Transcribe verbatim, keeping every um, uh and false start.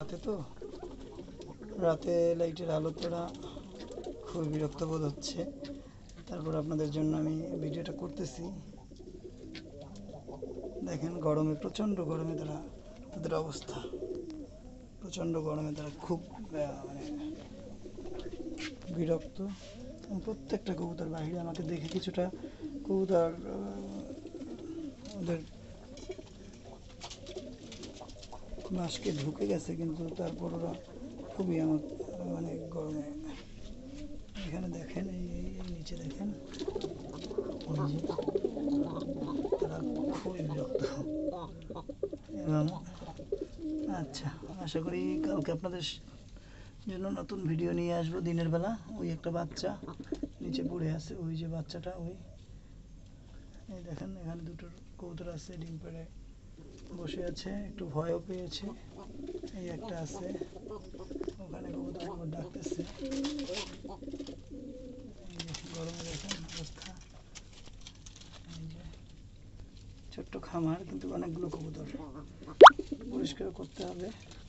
রাতে তো রাতে লাইটের আলোতে ওরা খুব বিরক্ত বোধ হচ্ছে। তারপর আপনাদের জন্য আমি ভিডিওটা করতেছি। দেখেন গরমে, প্রচণ্ড গরমে তারা, তাদের অবস্থা প্রচণ্ড গরমে তারা খুব মানে বিরক্ত। প্রত্যেকটা কবুতর বাইরে আমাকে দেখে কিছুটা কবুতর ওদের বাসকে ঢুকে গেছে, কিন্তু তারপর ওরা খুবই আমার মানে গরমে। এখানে দেখেন, এই নিচে দেখেন, তারা খুবই বিরক্ত। এবং আচ্ছা, আশা করি কালকে আপনাদের জন্য নতুন ভিডিও নিয়ে আসবো দিনের বেলা। ওই একটা বাচ্চা নিচে পড়ে আছে, ওই যে বাচ্চাটা, ওই এই দেখেন এখানে দুটো কবুতর আছে, ডিম পেড়ে বসে আছে, একটু ভয়ও পেয়েছে। এই একটা আছে ওখানে, কবুতর ডাকতেছে। গরমে দেখেন অবস্থা। এই যে ছোট্ট খামার, কিন্তু অনেকগুলো কবুতর, পরিষ্কার করতে হবে।